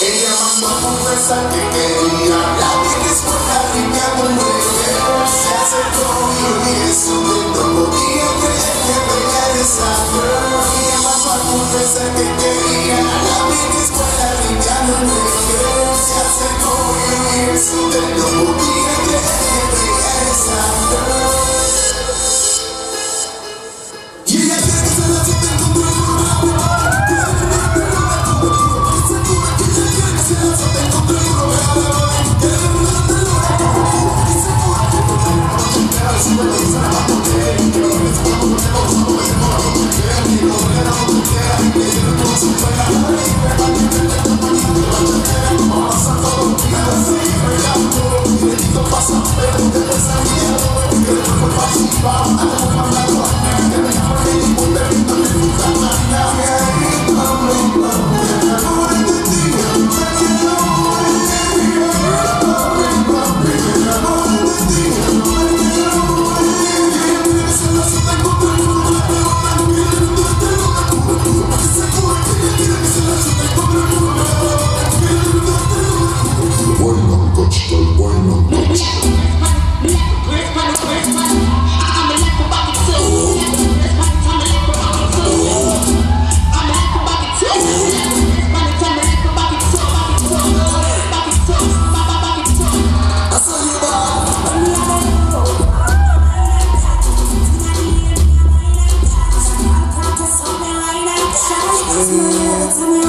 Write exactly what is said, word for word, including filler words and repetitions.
Ella mandó a confesar que quería la vieja escuela limpiando un reguero. Se acercó y eso de no podía creer que veía esa girl. Ella mandó a confesar que quería la vieja escuela limpiando un reguero. Se acercó y eso de no podía creer que veía esa girl. Y ella quiere que se la siente encontró en un lado. It's my